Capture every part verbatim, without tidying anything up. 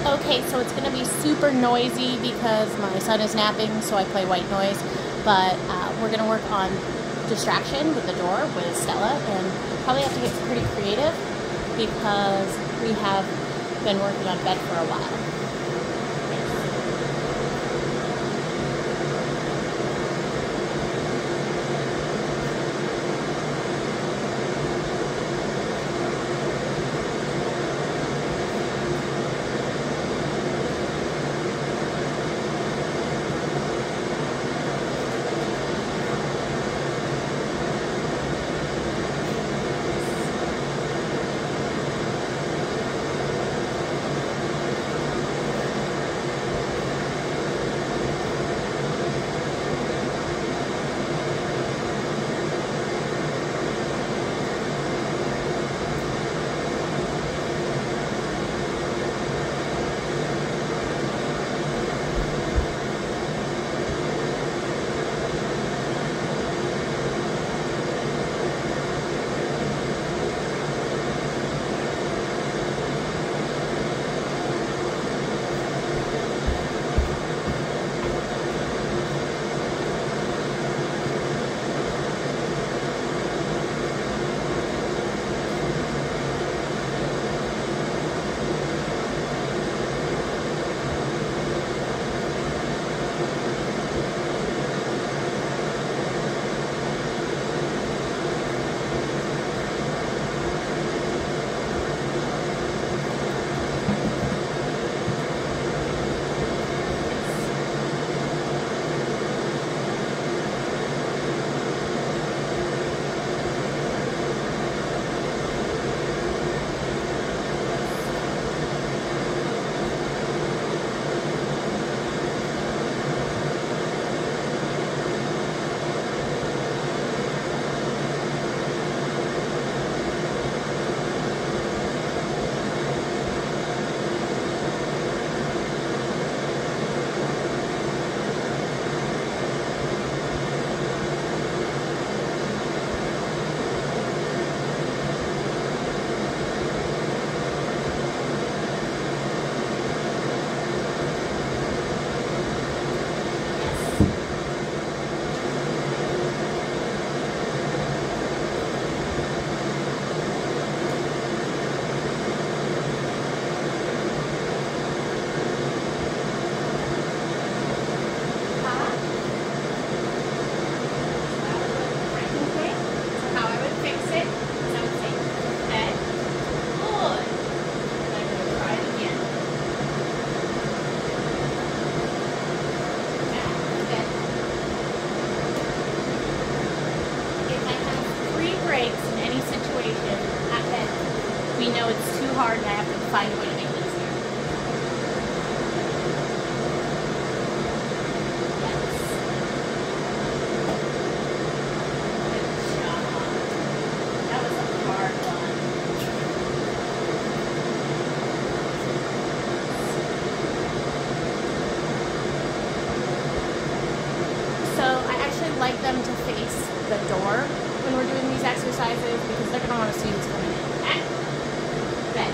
Okay, so it's going to be super noisy because my son is napping, so I play white noise. But uh, we're going to work on distraction with the door with Stella, and probably have to get pretty creative because we have been working on bed for a while. We know it's too hard and I have to find a way to make it easier. Yes. Good job. That was a hard one. So I actually like them to face the door when we're doing these exercises because they're going to want to see who's coming in. Okay? Bed.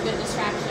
good distraction.